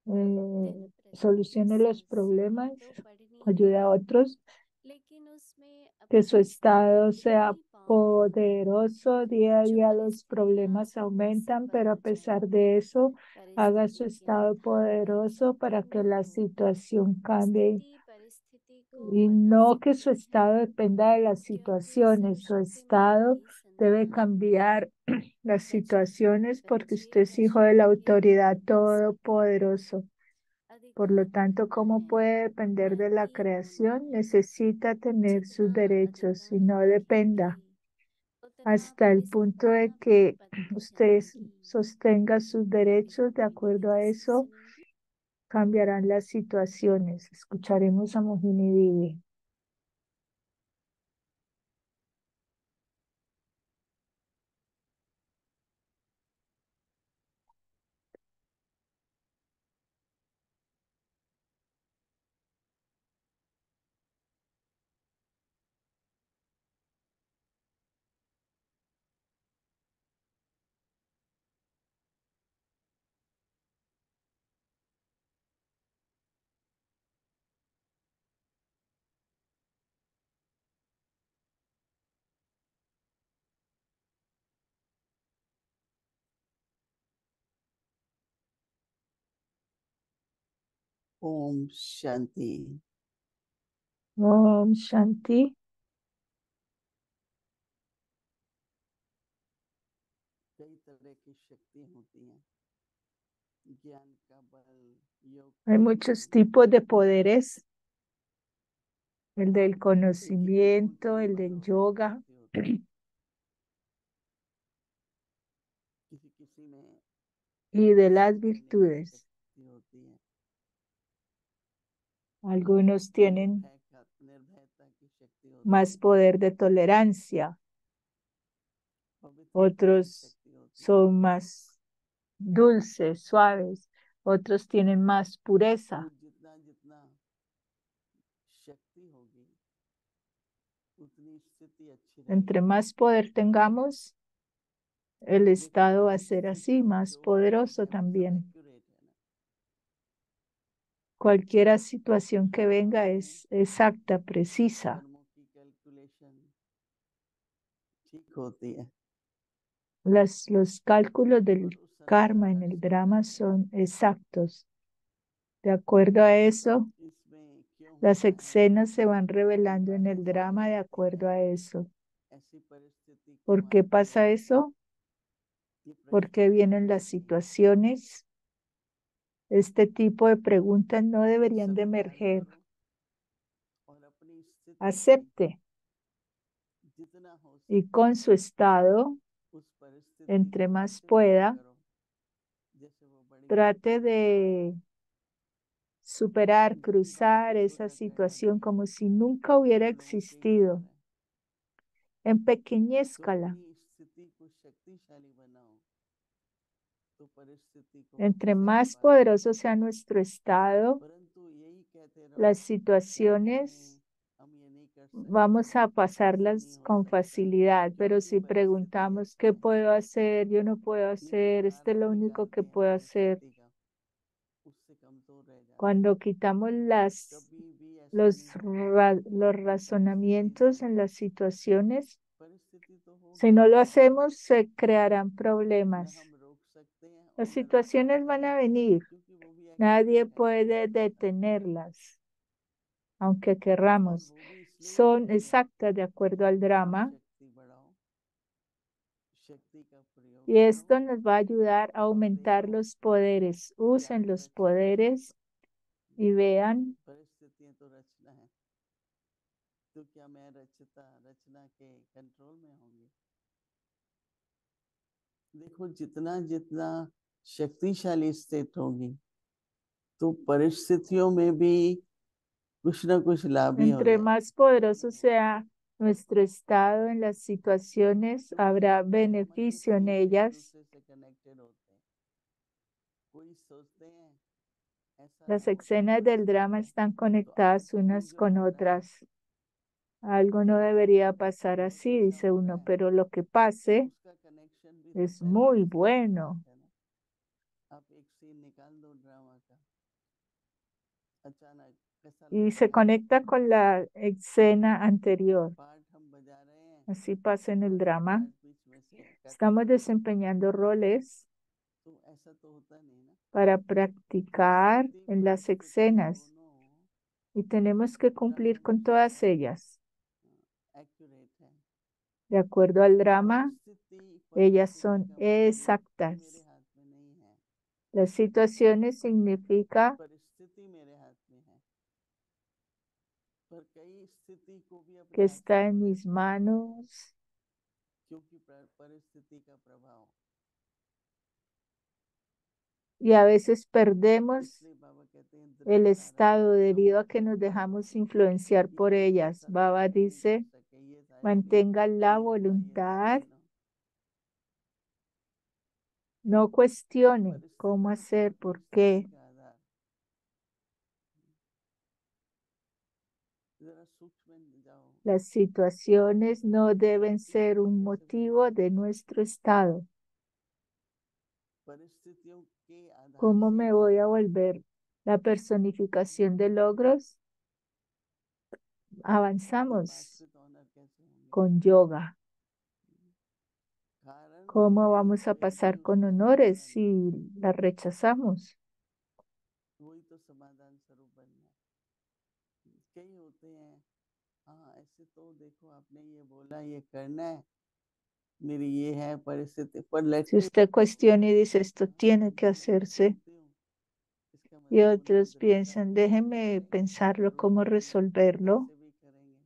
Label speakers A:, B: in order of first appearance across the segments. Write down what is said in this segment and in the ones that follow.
A: जनप्रतिनिधि
B: solucione los problemas,
A: तो पढ़नी
B: ayude
A: है,
B: a otros,
A: लेकिन उसमें
B: que su
A: अपनी
B: estado
A: स्थिति
B: sea
A: नहीं पाऊंगी
B: poderoso. Día a
A: जो
B: día los
A: परिस्थितियां
B: problemas
A: मुझसे
B: aumentan, pero a
A: बदल
B: pesar
A: जाए,
B: de eso, haga su
A: परिस्थितियां
B: estado poderoso para
A: महत्वपूर्ण
B: que la
A: हो,
B: situación cambie
A: स्थिति परिस्थिति को
B: y
A: बदल
B: no que su
A: सकती है,
B: estado dependa de las
A: क्योंकि
B: situaciones. Su
A: सर्वशक्तिमान
B: estado
A: की
B: debe
A: संतान हूँ।
B: cambiar las
A: वचन
B: situaciones porque usted
A: रचे
B: es hijo de la
A: रचना के
B: autoridad
A: काम में सफल,
B: todopoderoso. Por lo
A: अधिकार
B: tanto,
A: मानना
B: ¿cómo
A: है,
B: puede depender de la
A: मानती होना
B: creación?
A: है।
B: Necesita tener sus
A: जितना
B: derechos y
A: अधिकार
B: no
A: रखेंगी,
B: dependa
A: उतना
B: hasta el punto de
A: परिस्थितियां भी
B: que
A: बदल
B: usted
A: जाएंगी।
B: sostenga sus
A: अभी
B: derechos.
A: आप
B: De
A: मेरी
B: acuerdo a
A: विनती
B: eso,
A: सुनेंगी।
B: cambiarán las situaciones. Escucharemos a Mohini Vivi.
C: Om Shanti.
B: Om Shanti.
C: कई तरह की शक्ति होती हैं, ज्ञान का बल, योग
B: Hay
C: का
B: muchos
C: बल,
B: tipos de poderes, el del
C: जैसे युवकों
B: conocimiento,
C: की
B: el del
C: मनोरथ
B: yoga,
C: शक्ति होती है, किसी किसी में
B: y de las
C: सहन करने की
B: virtudes.
C: शक्ति होती है,
B: Algunos tienen
C: निर्भयता की शक्ति होती
B: más
C: है,
B: poder de tolerancia,
C: पवित्रता की
B: otros
C: शक्ति होती है।
B: son más dulces, suaves, otros tienen más
C: तो
B: pureza.
C: जितना जितना शक्ति होगी, उतनी स्थिति अच्छी
B: Entre
C: रहेगी।
B: más poder tengamos, el
C: देखो
B: estado va a ser así,
C: परिस्थिति
B: más
C: जो भी आ
B: poderoso
C: जाए वो सब
B: también.
C: एक्यूरेट है ना।
B: Cualquier situación que venga
C: कर्माओं में
B: es exacta, precisa.
C: कर्मों की कैलकुलेशन ठीक होती है,
B: Los cálculos
C: पर
B: del
C: उस
B: karma
C: अनुसार
B: en el
C: एक्शन
B: drama
C: करते हैं।
B: son exactos. De acuerdo a eso,
C: इसमें क्यों
B: las
C: होता है,
B: escenas se van
C: ये
B: revelando en
C: बातें
B: el
C: समझ
B: drama
C: में
B: de
C: आती
B: acuerdo a
C: हैं।
B: eso.
C: ऐसी परिस्थिति क्यों
B: ¿Por qué
C: आती
B: pasa
C: है,
B: eso?
C: ये
B: ¿Por
C: प्रश्न
B: qué
C: क्यों
B: vienen las
C: उठते हैं,
B: situaciones? Este tipo de preguntas no deberían de
C: स्वीकार
B: emerger.
C: करो और अपनी स्थिति से
B: Acepte
C: जितना हो
B: y
C: सके
B: con su estado,
C: उस परिस्थिति
B: entre
C: को
B: más
C: ऐसे पार
B: pueda,
C: करो जैसे वो बड़ी
B: trate
C: मुश्किल हो।
B: de superar,
C: जीवन
B: cruzar
C: बहुत
B: esa
C: छोटा करना
B: situación
C: है,
B: como si nunca hubiera
C: क्षणों के
B: existido,
C: घर है।
B: en pequeña
C: तो
B: escala.
C: अपनी स्थिति को शक्तिशाली बनाओ, तो परिस्थिति को
B: Entre
C: सहज
B: más
C: पार करो।
B: poderoso sea nuestro estado,
C: परंतु यही कहते रहो
B: las
C: क्या करें,
B: situaciones
C: हम ये नहीं कर सकते,
B: vamos a
C: ऐसा नहीं
B: pasarlas
C: हो
B: con
C: सकता,
B: facilidad, pero
C: क्योंकि
B: si
C: परिस्थिति
B: preguntamos
C: ऐसी
B: qué
C: है।
B: puedo hacer, yo no puedo
C: ये
B: hacer, esto es lo
C: प्रारब्ध
B: único que
C: निकालते हैं
B: puedo hacer.
C: परिस्थिति का, उससे कमजोर रह जाते हैं।
B: Cuando quitamos
C: कभी भी ऐसा नहीं होगा
B: los
C: परिस्थिति ना
B: razonamientos
C: हो,
B: en las situaciones,
C: परिस्थिति तो
B: si
C: होगी,
B: no lo hacemos, se crearán
C: न
B: problemas.
C: हम रोक सकते हैं और
B: Las
C: न रोक
B: situaciones
C: सकते
B: van
C: हैं,
B: a venir,
C: क्योंकि वो भी
B: nadie
C: एक्यूरेट है,
B: puede
C: सटीक है,
B: detenerlas, aunque
C: और
B: querramos.
C: वो भी इसलिए
B: Son
C: होती है
B: exactas de acuerdo al
C: अपनी
B: drama.
C: शक्ति बढ़ाओ, शक्ति का प्रयोग
B: Y
C: करो
B: esto nos va a ayudar a
C: और
B: aumentar
C: देखो
B: los poderes.
C: क्या
B: Usen los
C: रचना है।
B: poderes y vean
C: परिस्थितियां तो रचना है, तो क्या मैं रचना के कंट्रोल में होंगी। देखो जितना जितना शक्तिशाली स्थिति होगी, तो परिस्थितियों में भी कुछ ना कुछ लाभ ही हो
B: entre
C: जाए,
B: más poderoso sea nuestro estado en las situaciones,
C: क्योंकि
B: habrá
C: ड्रामा के
B: beneficio en
C: सीन्स एक
B: ellas.
C: दूसरे से कनेक्टेड होते हैं। कोई सोचते हैं ऐसा
B: Las
C: होता है
B: escenas del drama
C: परिस्थिति,
B: están
C: तो अगर
B: conectadas
C: कभी
B: unas
C: जो
B: con
C: होता है
B: otras. Algo no debería pasar
C: बहुत
B: así,
C: अच्छा
B: dice
C: होता
B: uno,
C: है,
B: pero lo que
C: तो
B: pase
C: उसका कनेक्शन भी तो
B: es
C: पहले
B: muy
C: किसी के
B: bueno.
C: साथ है ना। आप एक एक सीन निकाल दो ड्रामा का, अचानक कैसा
B: y
C: लगता
B: se
C: है?
B: conecta con la escena anterior.
C: Part हम बजा रहे हैं,
B: Así pasa en el
C: थोड़ा सा
B: drama.
C: पार्ट बीच में से कट
B: Estamos
C: हो गया,
B: desempeñando roles
C: तो ऐसा तो होता नहीं ना।
B: para practicar
C: स्थिति
B: en las
C: परिस्थिति
B: escenas
C: दोनों
B: y tenemos que cumplir con todas ellas.
C: Accurate है।
B: De acuerdo al drama,
C: परिस्थिति
B: ellas
C: परिस्थिति
B: son
C: का मतलब व्यक्ति मेरे
B: exactas.
C: हाथ में नहीं है,
B: Las situaciones significa
C: परिस्थिति मेरे हाथ में है, पर कई स्थिति को भी
B: que
C: अपने हाथ से
B: está en
C: खो
B: mis
C: देते हैं,
B: manos
C: क्योंकि परिस्थिति का प्रभाव।
B: y a veces perdemos
C: इसलिए बाबा कहते हैं
B: el
C: दृढ़ता
B: estado
C: रखो,
B: debido a que nos
C: संकल्प
B: dejamos
C: रखो
B: influenciar
C: कि
B: por
C: ये
B: ellas.
C: ऐसा
B: Baba
C: कुछ नहीं हो
B: dice,
C: सके, ये शायद नहीं,
B: mantenga la
C: ये हुआ, ये
B: voluntad,
C: नहीं,
B: no cuestione cómo
C: परिस्थितियों को
B: hacer,
C: अपनी
B: por
C: स्थिति
B: qué.
C: का आधार। जरा सूक्ष्म में जाओ,
B: Las situaciones no deben ser
C: ईश्वर
B: un
C: कैसे
B: motivo
C: बनाया,
B: de nuestro estado.
C: परिस्थितियों के आधार
B: ¿Cómo
C: से
B: me
C: ही
B: voy a
C: बनाया।
B: volver la personificación de logros?
C: तो
B: Avanzamos
C: पास विद ऑनर कैसे होंगे?
B: con yoga.
C: कारण
B: ¿Cómo
C: वही
B: vamos a
C: तो, एक ही
B: pasar con
C: उसका
B: honores
C: निवारण,
B: si la rechazamos?
C: वही तो समाधान स्वरूप बनना। कई होते हैं, हाँ ऐसे तो देखो आपने ये बोला ये करना है, मेरी ये है परिस्थिति, पर let
B: Si
C: me
B: usted cuestiona y dice esto tiene que hacerse,
C: सोचती हूँ, इसका
B: y
C: मतलब उनमें
B: otros
C: दृढ़ता
B: piensan,
C: होगी,
B: déjeme pensarlo, cómo
C: रोकेंगे,
B: resolverlo.
C: कैसे भी करेंगे।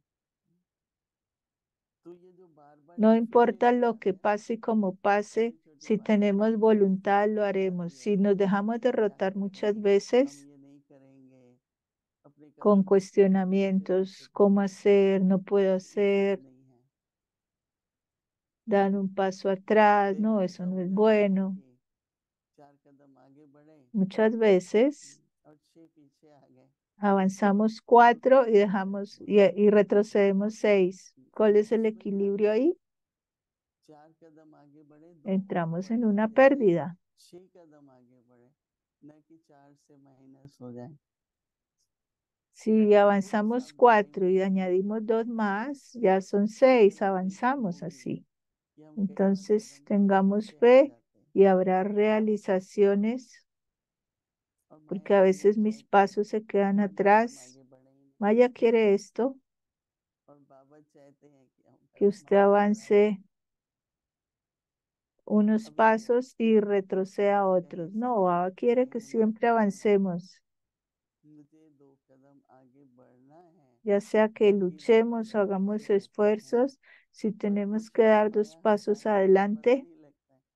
C: तो ये जो बार बार
B: No
C: डिफिकल्ट
B: importa
C: हो
B: lo que
C: जाते हैं ना,
B: pase y como pase,
C: छोटी छोटी
B: si
C: बातों
B: tenemos
C: में
B: voluntad, lo
C: आ
B: haremos.
C: जाती है,
B: Si nos dejamos
C: क्या
B: derrotar muchas
C: करें, हम
B: veces
C: ये नहीं करेंगे, अपने
B: con
C: कदम पीछे
B: cuestionamientos,
C: पीछे
B: cómo
C: करते हैं,
B: hacer, no puedo
C: उचित
B: hacer,
C: नहीं है।
B: dan un paso atrás,
C: कई
B: no,
C: बार
B: eso
C: ऐसा
B: no
C: हो
B: es
C: जाता है
B: bueno.
C: कि 4 कदम आगे बढ़े
B: Muchas veces
C: और 6 पीछे आ गए,
B: avanzamos
C: तो
B: 4 y
C: कैसे
B: dejamos
C: बैलेंस होगा?
B: y retrocedemos 6. ¿Cuál es el
C: उसमें क्या
B: equilibrio
C: होगा,
B: ahí?
C: 4 कदम आगे बढ़े 2 और
B: Entramos en
C: बढ़े,
B: una
C: जैसे
B: pérdida.
C: 6 कदम आगे बढ़े, न कि 4 से माइनस हो जाए।
B: Si
C: थोड़ा
B: avanzamos
C: सावधानी
B: 4 y
C: बरतनी
B: añadimos 2 más, ya son
C: है,
B: 6,
C: रियलाइजेशन
B: avanzamos
C: होगी
B: así.
C: कि हम कई बार
B: Entonces
C: कदम
B: tengamos
C: पीछे हट
B: fe
C: जाते हैं,
B: y habrá realizaciones,
C: और
B: porque
C: माया
B: a
C: भी ये
B: veces mis
C: चाहती है
B: pasos se quedan
C: 1 कदम
B: atrás.
C: आगे बढ़े ही नहीं,
B: Maya quiere esto,
C: और बाबा चाहते हैं कि हम
B: que
C: कदम
B: usted
C: आगे बढ़ाएं।
B: avance unos
C: अभी
B: pasos y
C: कहीं
B: retroceda
C: न
B: otros.
C: कहीं
B: No, Baba
C: संतुष्ट
B: quiere que
C: रहना
B: siempre
C: है,
B: avancemos,
C: मुझे 2 कदम आगे बढ़ना है,
B: ya sea que
C: बाकी 2
B: luchemos o
C: कदम
B: hagamos
C: पीछे रहते हैं,
B: esfuerzos. Si
C: पर
B: tenemos
C: कुछ
B: que
C: बार
B: dar 2
C: माया
B: pasos
C: हटाने में बड़ा
B: adelante,
C: नहीं लगता है,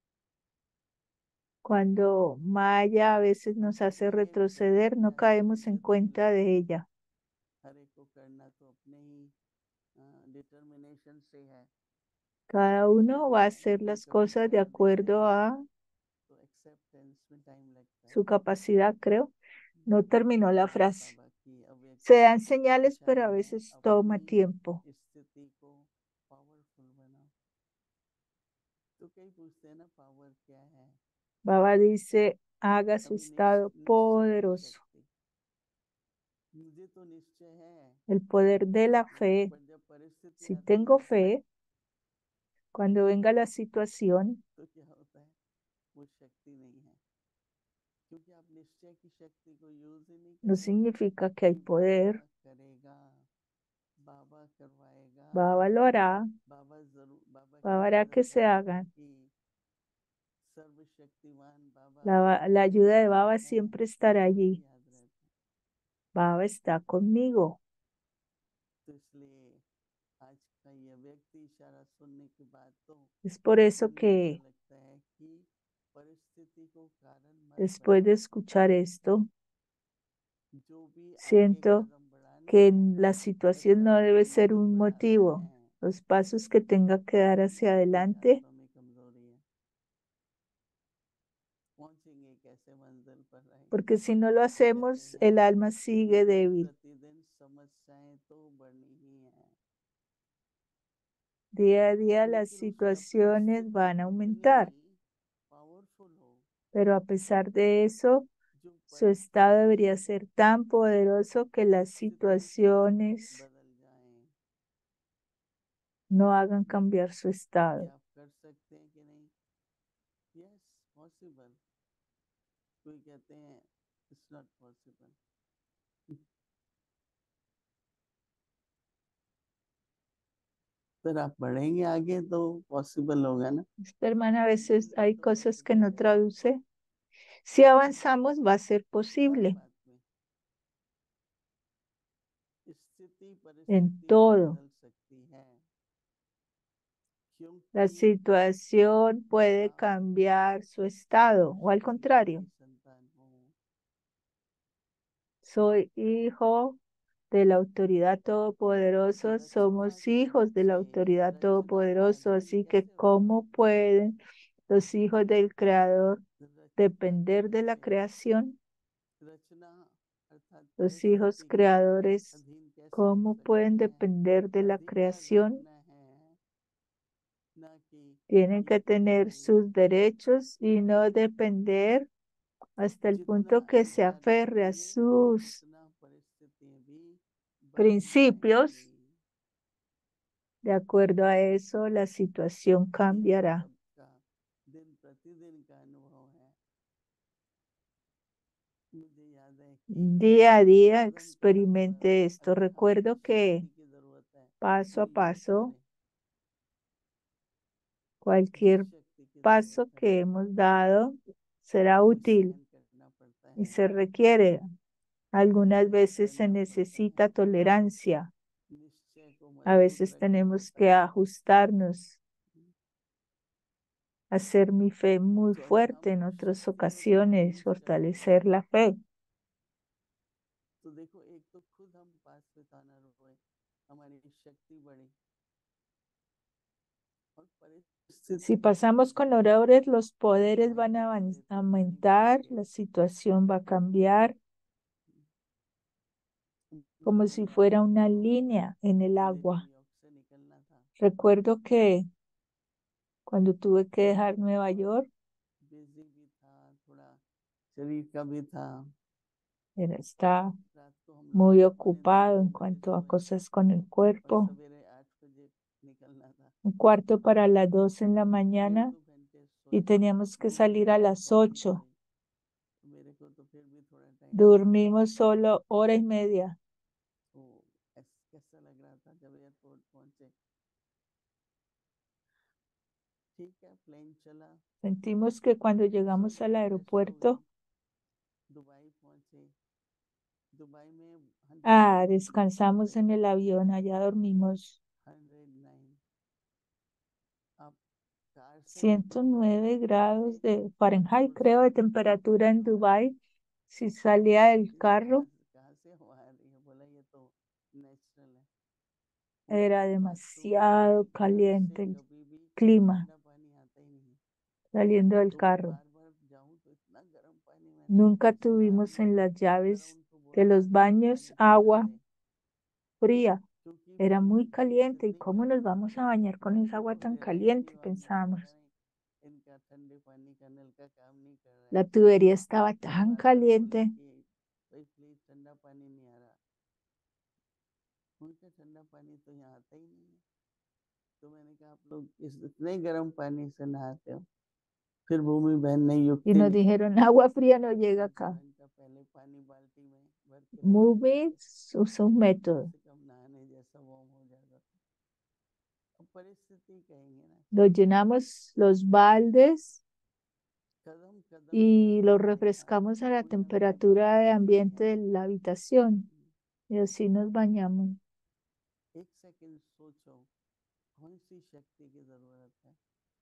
B: cuando Maya a veces nos hace
C: क्योंकि ये
B: retroceder, no
C: प्रतिज्ञा से
B: caemos en
C: मुझे नहीं
B: cuenta
C: लगता
B: de
C: है,
B: ella.
C: हर एक को करना तो अपने ही डिटर्मिनेशन से है,
B: Cada
C: तो
B: uno va a
C: मैं
B: hacer
C: कोई
B: las
C: कभी
B: cosas de
C: कर नहीं
B: acuerdo
C: रहे,
B: a
C: तो एक्सेप्टेंस में टाइम लगता है।
B: su capacidad, creo. No terminó la
C: तो बस
B: frase.
C: बाबा की
B: Se
C: अव्यक्त
B: dan señales,
C: इच्छा
B: pero a
C: है,
B: veces toma
C: अपनी
B: tiempo.
C: स्थिति को पावरफुल बनाओ। तो कई पूछते हैं ना पावर क्या है,
B: Baba dice, haga su
C: अभी
B: estado
C: निश्चय की
B: poderoso.
C: शक्ति, मुझे तो निश्चय है,
B: El poder de la fe.
C: पर जब परिस्थिति
B: Si
C: आती
B: tengo
C: है
B: fe, cuando venga la situación,
C: तो क्या होता है, वो शक्ति नहीं है, क्योंकि आप निश्चय की शक्ति को यूज ही नहीं
B: no
C: कर रहे
B: significa que hay
C: कि बाबा
B: poder.
C: करेगा, बाबा करवाएगा,
B: Baba lo hará.
C: बाबा जरूर, बाबा की
B: Baba hará que
C: मदद
B: se
C: जरूर
B: hagan.
C: होगी, सर्वशक्तिमान बाबा
B: La
C: मेरे
B: ayuda de
C: साथ
B: Baba
C: है,
B: siempre estará
C: वही
B: allí.
C: याद रहता है।
B: Baba está conmigo.
C: तो इसलिए आज का ये व्यक्ति इशारा सुनने के बाद तो
B: Es por eso
C: मन में ऐसा
B: que
C: लगता है कि परिस्थिति को कारण मत
B: después de
C: बनाओ,
B: escuchar esto,
C: जो भी आगे
B: siento
C: कदम बढ़ाने
B: que
C: हैं
B: la situación
C: ऐसा
B: no debe
C: लगेगा
B: ser
C: कि
B: un
C: बढ़ाते
B: motivo.
C: हैं,
B: Los pasos que tenga que dar hacia
C: क्योंकि
B: adelante,
C: आत्मा में कमजोरी है, पहुंचेंगे कैसे मंजिल पर रहेंगे,
B: porque si no lo
C: तो कहते
B: hacemos,
C: हैं
B: el alma
C: कि
B: sigue
C: दिन
B: débil.
C: प्रतिदिन समस्याएं तो बढ़नी ही है,
B: Día a día las
C: लेकिन उस
B: situaciones
C: परिस्थिति
B: van a
C: कितनी
B: aumentar.
C: पावरफुल हो,
B: Pero a pesar de eso,
C: जो
B: su estado debería
C: परिस्थिति
B: ser tan poderoso que las
C: स्थिति
B: situaciones
C: बदल जाएं
B: no hagan cambiar su
C: ये
B: estado.
C: आप कर सकते हैं कि नहीं? Yes possible. कोई कहते हैं इट्स नॉट पॉसिबल। पर आप बढ़ेंगे आगे तो पॉसिबल होगा ना।
B: Esta hermana, a veces hay cosas que no traduce. Si avanzamos, va a ser
C: हर
B: posible
C: बात में स्थिति
B: en
C: परिस्थिति
B: todo.
C: बदल सकती है
B: La
C: क्योंकि
B: situación puede
C: आप
B: cambiar su estado, o al
C: Shiv Shakti
B: contrario.
C: की संतान हो।
B: Soy hijo de la autoridad todopoderosa,
C: रचना
B: somos hijos de la
C: से
B: autoridad todopoderosa,
C: रचनात्मक
B: así que
C: कैसे हो
B: ¿cómo pueden los hijos del Creador
C: रचना
B: depender de la
C: कैसे हो
B: creación?
C: रचना अर्थात
B: Los hijos
C: परिस्थिति के
B: creadores,
C: अधीन कैसे हो
B: ¿cómo pueden
C: सकते हैं?
B: depender de la
C: अधिकार
B: creación?
C: रखना है ना कि
B: Tienen que tener
C: स्थिति
B: sus derechos y no depender hasta el
C: जितना
B: punto que se
C: अधिकार
B: aferre a
C: रखेंगे
B: sus
C: उतना परिस्थितियां भी बदल
B: principios.
C: जाएंगी।
B: De acuerdo a eso, la situación
C: ये हम
B: cambiará.
C: सबका दिन प्रतिदिन का अनुभव है। मुझे याद है कि
B: Día a día
C: कदम कदम पर
B: experimente esto.
C: अगर हमें
B: Recuerdo
C: इस
B: que
C: शक्ति की जरूरत है
B: paso a
C: कोई भी
B: paso,
C: कार्य जिस
B: cualquier
C: शक्ति की
B: paso
C: जरूरत है
B: que hemos dado será
C: वो
B: útil
C: सहन करना पड़ता
B: y
C: है
B: se requiere. Algunas
C: धैर्य
B: veces se
C: करना पड़ता
B: necesita
C: है
B: tolerancia.
C: निश्चय को
B: A
C: मजबूत
B: veces
C: रखना
B: tenemos
C: पड़ता
B: que
C: है।
B: ajustarnos, hacer mi fe muy
C: तो अगर
B: fuerte
C: हम
B: en otras
C: शक्तियों को
B: ocasiones,
C: यूज करते
B: fortalecer
C: हैं
B: la fe.
C: तो देखो एक तो खुद हम पास में ताना रोए हमारी शक्ति बढ़े और
B: Si
C: परिस्थिति
B: pasamos con oradores, los poderes van a
C: वही देते पानी
B: aumentar,
C: भर के
B: la situación va a cambiar como si
C: मुझे
B: fuera
C: याद
B: una
C: है
B: línea en el
C: मेरे
B: agua.
C: न्यूयॉर्क से निकलना था
B: Recuerdo que cuando tuve que dejar Nueva York,
C: busy भी था थोड़ा शरीर का भी था
B: está
C: रात को हम लोग
B: muy
C: पौने दो
B: ocupado en
C: बजे
B: cuanto a
C: सोए
B: cosas con el
C: और
B: cuerpo.
C: सवेरे 8 बजे निकलना था
B: Un cuarto para las 2 en la
C: तो
B: mañana
C: 1-2 घंटे
B: y
C: सोए
B: teníamos que
C: नींद
B: salir a
C: बहुत
B: las
C: गहरी
B: 8.
C: आई तो मेरे को तो फिर भी थोड़ा time
B: Dormimos solo hora y media.
C: तो कैसा लग रहा था जब एयरपोर्ट पहुंचे ठीक है प्लेन चला
B: Sentimos que cuando
C: सो
B: llegamos al
C: गए फ्रेश हो गए
B: aeropuerto,
C: दुबई पहुंचे दुबई में 109
B: descansamos en el avión, allá dormimos
C: 109 आप कार से निकलो तो
B: 109
C: ऐसे
B: grados de Fahrenheit,
C: एयरपोर्ट से
B: creo, de temperatura en Dubái. Si salía del carro,
C: कहाँ से हवा आ रही है बोला ये तो नेचुरल है
B: era
C: उनके बाथरूम में
B: demasiado
C: कार से
B: caliente el
C: कभी भी
B: clima
C: ठंडा पानी आता ही नहीं
B: saliendo del
C: तो मैं
B: carro.
C: बार बार जाऊं तो इतना गर्म पानी मैंने
B: Nunca
C: सुना
B: tuvimos
C: नहीं
B: en las
C: जरा
B: llaves
C: उनको
B: de
C: बोला
B: los
C: गर्म
B: baños
C: पानी से नहा
B: agua
C: दे
B: fría.
C: क्योंकि
B: Era muy
C: बारिश
B: caliente y
C: इतनी
B: cómo
C: गर्म
B: nos
C: थी
B: vamos a bañar con esa agua
C: तो
B: tan
C: फिर आईसीयू
B: caliente,
C: वालों ने बोला
B: pensábamos.
C: नहीं इनका ठंडे पानी का नल का काम नहीं कर रहा
B: La
C: है
B: tubería estaba
C: तो
B: tan
C: बार बार बोले
B: caliente.
C: कि भाई प्लीज ठंडा पानी नहीं आ रहा उनका ठंडा पानी तो यहाँ आता ही नहीं है तो मैंने कहा आप लोग इस इतने गर्म पानी से नहाते हो फिर भूमि बहन ने
B: Y
C: युक्ति
B: nos
C: निकाली
B: dijeron, agua fría no llega
C: आधा
B: acá.
C: घंटा पहले पानी बाल्टी में भर के रख देते थे
B: Movies usa un
C: कम
B: método.
C: से कम नहाने जैसा वार्म हो जाता था अब परिस्थिति कहेंगे ना
B: Lo llenamos los baldes
C: कदम कदम
B: y
C: पर
B: los
C: हमारे साथ
B: refrescamos a la
C: कोई ना कोई
B: temperatura de
C: परिस्थिति
B: ambiente
C: है
B: de la habitación. Y así nos bañamos.
C: एक सेकंड सोचो कौन सी शक्ति की जरूरत है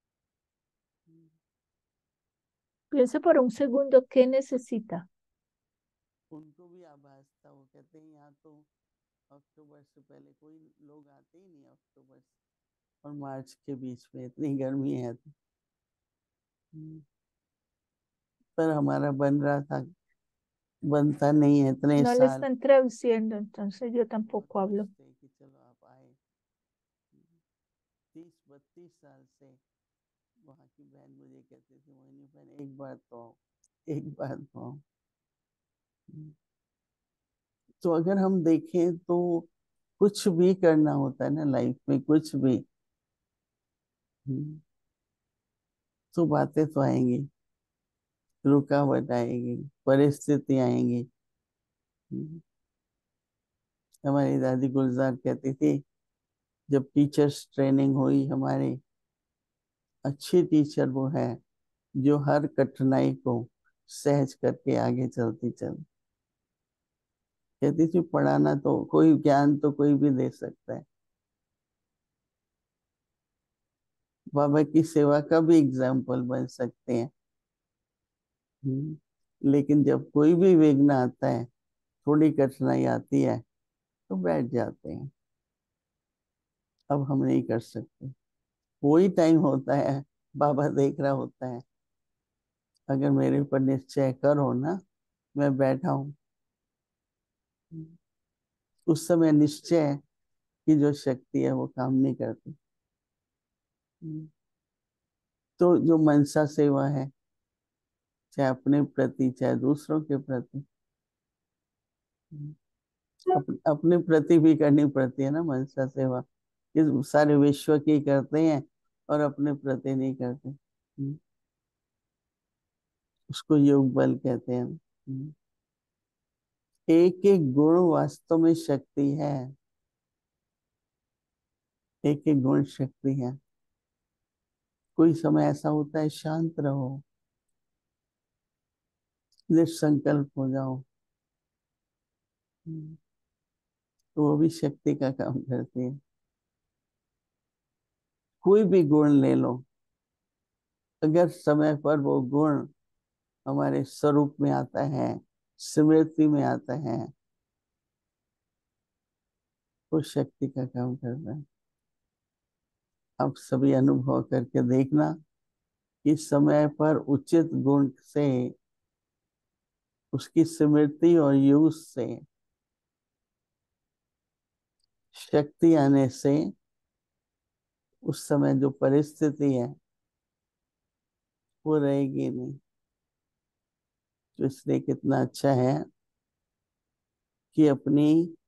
B: Piense por un segundo qué necesita.
C: उनको भी आभास था वो कहते हैं यहाँ तो अक्टूबर से पहले कोई लोग आते ही नहीं अक्टूबर और मार्च के बीच में इतनी गर्मी है तो पर हमारा बन रहा था बनता नहीं है इतने
B: No le
C: साल
B: están traduciendo, entonces yo
C: बहुत
B: tampoco
C: खुश
B: hablo.
C: थे कि चलो आप आए 30-32 साल से वहाँ की बहन मुझे कहती थी, मोहिनी बहन एक बार तो आओ, एक बार तो आओ। तो अगर हम देखें तो कुछ भी करना होता है ना लाइफ में, कुछ भी, तो बातें तो आएंगी, रुकावट आएगी, परिस्थिति आएंगी। हमारी दादी गुलजार कहती थी, जब टीचर्स ट्रेनिंग हुई हमारी, अच्छी टीचर वो है जो हर कठिनाई को सहज करके आगे चलती चल। कहती थी पढ़ाना तो कोई, ज्ञान तो कोई भी दे सकता है, बाबा की सेवा का भी एग्जाम्पल बन सकते हैं। लेकिन जब कोई भी विघ्न आता है, थोड़ी कठिनाई आती है, तो बैठ जाते हैं, अब हम नहीं कर सकते। वही टाइम होता है, बाबा देख रहा होता है, अगर मेरे ऊपर निश्चय करो ना, मैं बैठा हूं। उस समय निश्चय की जो शक्ति है वो काम नहीं करती। तो जो मनसा सेवा है, चाहे अपने प्रति चाहे दूसरों के प्रति, अपने प्रति भी करनी पड़ती है ना मनसा सेवा। इस सारे विश्व की करते हैं और अपने प्रति नहीं करते। उसको योग बल कहते हैं। एक एक गुण वास्तव में शक्ति है, एक एक गुण शक्ति है। कोई समय ऐसा होता है शांत रहो, निसंकल्प हो जाओ, तो वो भी शक्ति का काम करती है। कोई भी गुण ले लो, अगर समय पर वो गुण हमारे स्वरूप में आता है, स्मृति में आता है, वो शक्ति का काम करता है। आप सभी अनुभव करके देखना कि समय पर उचित गुण से, उसकी स्मृति और यूज से शक्ति आने से उस समय जो परिस्थिति है वो रहेगी नहीं। तो इसलिए कितना अच्छा है कि अपनी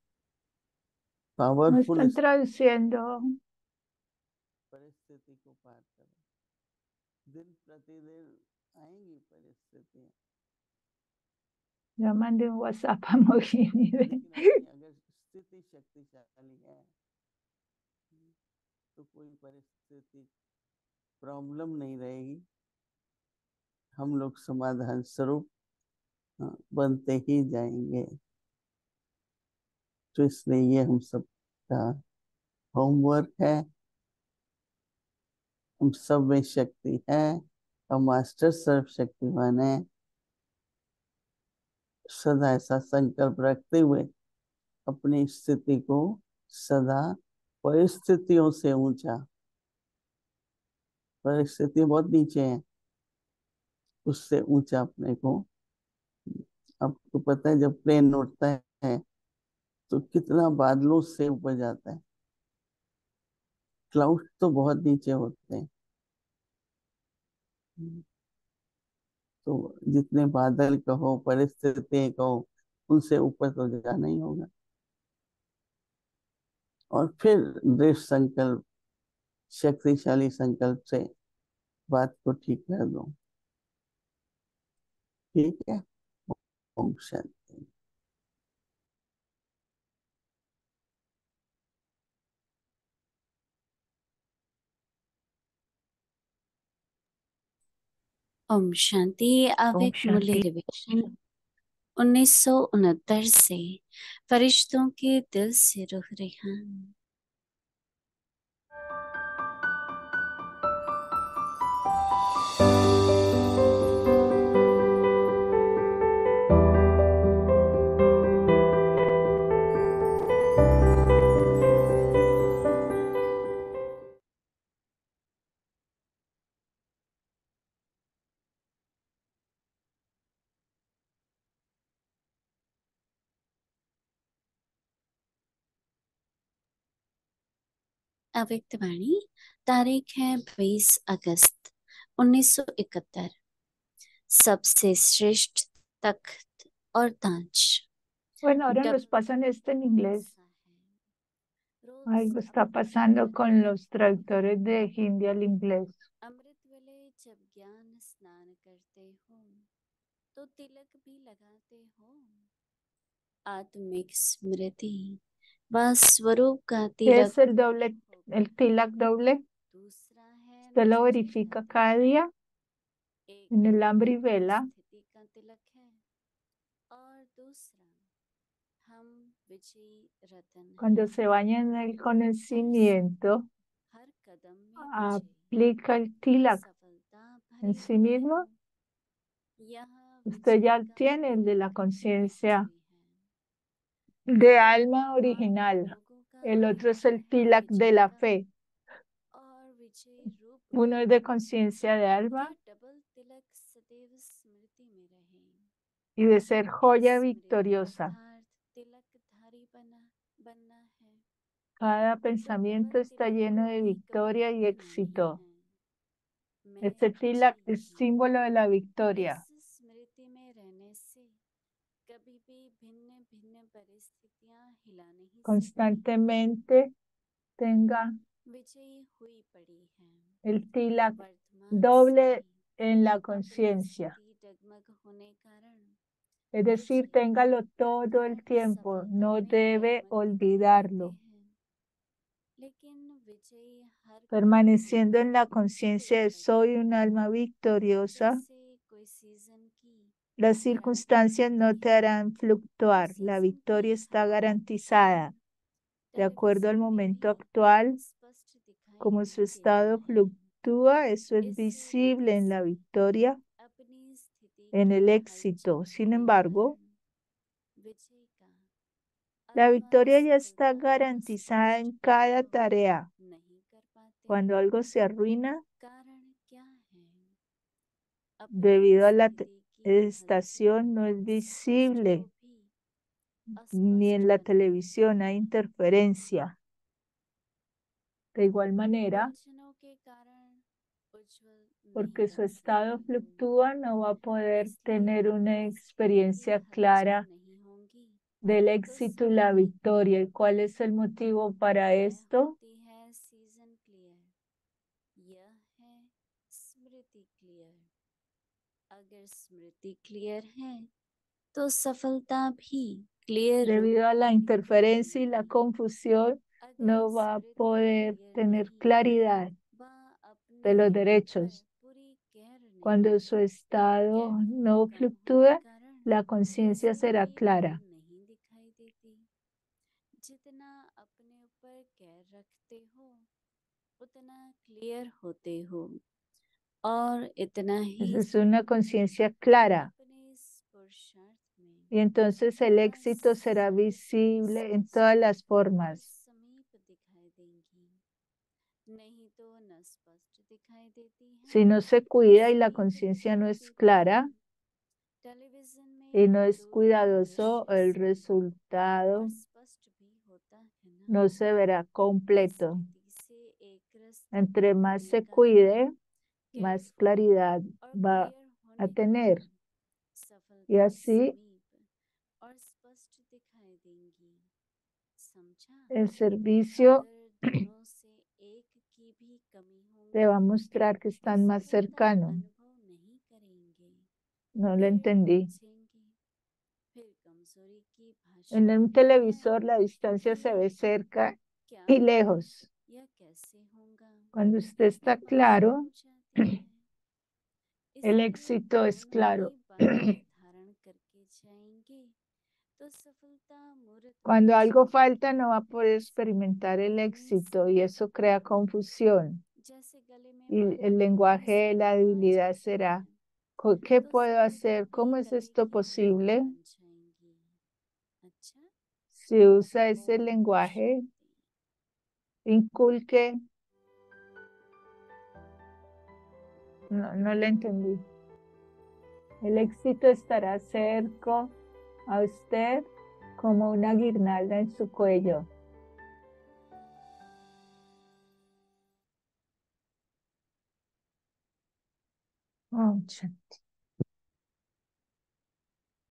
C: पावरफुल
B: Entra diciendo,
C: परिस्थिति को पार करो। दिन प्रतिदिन आएंगी परिस्थितियां,
B: yo mandé un WhatsApp a Mogini.
C: लेकिन अपनी अगर स्थिति शक्तिशाली है तो कोई परिस्थिति प्रॉब्लम नहीं रहेगी। हम लोग समाधान स्वरूप बनते ही जाएंगे। तो इसलिए ये हम सबका होमवर्क है। हम सब में शक्ति है, हम मास्टर सर्वशक्तिमान है। सदा ऐसा संकल्प रखते हुए अपनी स्थिति को सदा परिस्थितियों से ऊंचा, परिस्थिति बहुत नीचे है, उससे ऊंचा अपने को। आपको पता है जब प्लेन उड़ता है तो कितना बादलों से ऊपर जाता है, क्लाउड तो बहुत नीचे होते हैं। तो जितने बादल कहो, परिस्थिति कहो, उनसे ऊपर तो जाना ही होगा। और फिर दृढ़ संकल्प, शक्तिशाली संकल्प से बात को ठीक कर दो। ठीक है। ओम शांति।
A: ओम शांति। अब
B: Om
A: एक मूल्य
B: Shanti.
A: रिविजन 1969 से फरिश्तों के दिल से रुह रेहान। अव्यक्त वाणी, तारीख है 20 अगस्त 1971 सबसे श्रेष्ठ तख्त और ताज।
B: Bueno, ahora nos pasan este en inglés. Algo está pasando con los traductores de hindi al inglés.
A: अमृत वेले जब ज्ञान स्नान करते हो तो तिलक भी लगाते हो। आत्मिक स्मृति व स्वरूप का
B: ¿Qué
A: तिलक
B: es el tilak doble?
A: दूसरा है
B: ¿Usted lo
A: निश्चय
B: verifica
A: का
B: cada día?
A: एक
B: En el hambre y
A: आत्मिक
B: vela,
A: स्थिति का तिलक है और दूसरा हम विजयी रतन
B: cuando
A: हैं।
B: se baña en el conocimiento,
A: हर कदम में विजय
B: aplica el tilak
A: सफलता
B: en
A: भरी
B: sí
A: हुई
B: mismo.
A: है। यहाँ
B: Usted
A: विजय
B: ya
A: का
B: tiene el de la
A: तिलक
B: conciencia
A: हुई है।
B: de
A: ये
B: alma
A: आप
B: original.
A: लोगों का
B: El otro es
A: तिलक
B: el
A: है
B: tilak de
A: विजय
B: la
A: का
B: fe.
A: और विजय रूप
B: Uno
A: का।
B: es de conciencia de alma
A: यह डबल तिलक सदैव स्मृति में रहे।
B: y de ser joya
A: स्मृति
B: victoriosa.
A: अर्थात तिलकधारी बनना है।
B: Cada
A: तो
B: pensamiento
A: double
B: está
A: tilak
B: lleno
A: को
B: de
A: भी कभी
B: victoria y
A: भूलना नहीं
B: éxito.
A: है। मैं
B: Este tilak
A: विजयी
B: es
A: हूँ।
B: símbolo de la victoria.
A: इस स्मृति में रहने से कभी भी भिन्न भिन्न परिस्थितियां हिला नहीं सकती।
B: Constantemente tenga
A: विजयी हुई पड़ी है।
B: el tilak
A: वर्तमान
B: doble
A: समय
B: en la
A: अपनी
B: conciencia.
A: स्थिति डगमग होने कारण
B: Es decir, téngalo todo el tiempo, no debe olvidarlo.
A: लेकिन विजयी हर
B: Permaneciendo en la conciencia de soy un alma victoriosa,
A: जैसे कोई सीजन की
B: las circunstancias no te harán fluctuar. La victoria está garantizada. De acuerdo al momento actual,
A: स्पष्ट दिखाई
B: como su
A: नहीं
B: estado
A: देता है।
B: fluctúa, eso es visible en la victoria,
A: अपनी स्थिति
B: en el
A: का
B: éxito.
A: हलचल
B: Sin
A: होने
B: embargo,
A: कारण विजय का
B: la
A: अथवा
B: victoria ya está
A: सफलता का
B: garantizada en
A: स्पष्ट
B: cada
A: अनुभव
B: tarea.
A: नहीं कर पाते।
B: Cuando algo se arruina
A: कारण क्या है?
B: debido a
A: अपनी
B: la
A: स्थिति की हलचल
B: estación, no es
A: स्पष्ट
B: visible,
A: को भी
B: ni en
A: अस्पष्ट
B: la
A: बना
B: televisión hay interferencia. De igual manera,
A: उलझनों के कारण उज्जवल
B: porque
A: नहीं
B: su
A: बन
B: estado
A: सकती।
B: fluctúa, no va a poder
A: इसलिए
B: tener una
A: अपनी स्थिति की
B: experiencia
A: हलचल
B: clara
A: नहीं होंगी
B: del
A: तो
B: éxito y la victoria. ¿Y cuál es el motivo para
A: यह
B: esto?
A: होती है सीजन क्लियर। यह है स्मृति क्लियर। अगर स्मृति क्लियर है तो सफलता भी क्लियर रूप
B: Debido a la
A: में दिखाई
B: interferencia y la
A: देगी।
B: confusión,
A: अगर
B: no va a
A: स्मृति
B: poder
A: क्लियर
B: tener
A: नहीं
B: claridad
A: वह अपने
B: de los
A: ऊपर
B: derechos.
A: पूरी गैर नहीं।
B: Cuando su estado
A: गैर
B: no
A: कम होने
B: fluctúa,
A: कारण
B: la conciencia será
A: रिजल्ट भी
B: clara.
A: पूर्ण नहीं दिखाई देती। जितना अपने ऊपर गैर रखते हो उतना क्लियर होते हो और इतना ही
B: Esa es una conciencia clara.
A: अपने इस पुरुषार्थ में
B: Y entonces el
A: वह
B: éxito será
A: सबसे
B: visible en
A: स्पष्ट
B: todas las
A: और
B: formas.
A: समीप दिखाई देंगी। नहीं तो न स्पष्ट दिखाई देती है
B: Si no se cuida y la
A: समीप
B: conciencia no
A: दिखाई
B: es
A: देती
B: clara
A: है। टेलीविजन में
B: y no es
A: दूर का
B: cuidadoso,
A: दृश्य
B: el
A: स्पष्ट
B: resultado
A: और स्पष्ट भी होता है ना।
B: no se verá completo.
A: स्मृति से एक रस
B: Entre más
A: होने
B: se
A: का
B: cuide, más
A: careful
B: claridad
A: और
B: va
A: क्लियर
B: a
A: होने
B: tener.
A: कारण
B: Y
A: सफलता
B: así
A: समीप और स्पष्ट दिखाई देंगी। समझा?
B: el servicio
A: अगर दोनों से एक की भी कमी
B: te va a
A: होगी
B: mostrar que
A: तो
B: están más
A: सफलता
B: cercanos.
A: अनुभव नहीं करेंगे।
B: No lo
A: फिर
B: entendí.
A: उलझेंगे। फिर कमजोरी की भाषा
B: En un
A: होती
B: televisor
A: है
B: la distancia
A: कि
B: se ve cerca
A: क्या
B: y
A: है
B: lejos.
A: या कैसे होगा।
B: Cuando usted
A: ये
B: está
A: भाषा
B: claro,
A: हो जाती है।
B: el
A: इसलिए
B: éxito es
A: दोनों
B: claro.
A: ही बातें धारण करके जाएंगे तो सफलता मूर्त
B: Cuando
A: बन
B: algo
A: जाएगी।
B: falta, no va a poder experimentar el éxito y eso crea confusión.
A: जैसे गले में
B: Y
A: माला
B: el lenguaje de la
A: की
B: debilidad
A: आवाज
B: será,
A: है
B: ¿qué
A: तो
B: puedo
A: सफलता
B: hacer?
A: भी
B: ¿Cómo es
A: गले
B: esto
A: की
B: posible?
A: आवाज बन जाएंगी। अच्छा,
B: Si usa ese
A: ओम
B: lenguaje,
A: Shanti.
B: inculque, no le entendí. El éxito estará cerca a usted como una guirnalda en su cuello. Om शांति।